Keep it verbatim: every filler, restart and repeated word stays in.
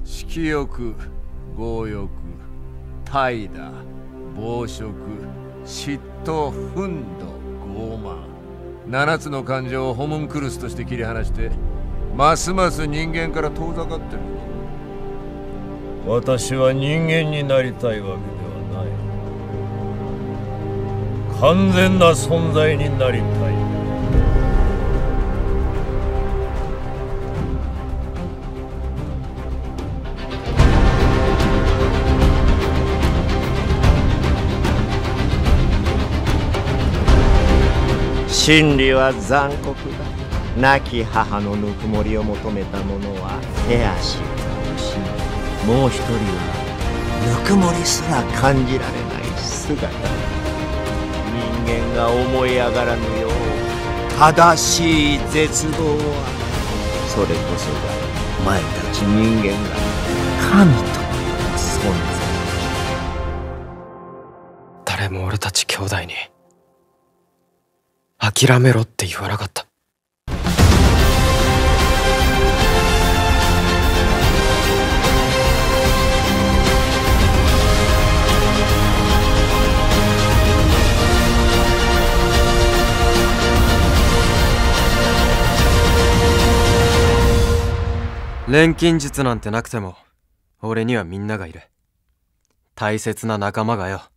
色欲、強欲、怠惰、暴食、嫉妬、憤怒、傲慢、七つの感情をホムンクルスとして切り離して、ますます人間から遠ざかってる。私は人間になりたいわけではない。完全な存在になりたい。 真理は残酷だ。亡き母のぬくもりを求めた者は手足を失い、もう一人はぬくもりすら感じられない姿。人間が思い上がらぬよう正しい絶望は、それこそがお前たち人間が神という存在。 誰も俺たち兄弟に諦めろって言わなかった。錬金術なんてなくても俺にはみんながいる。大切な仲間がよ。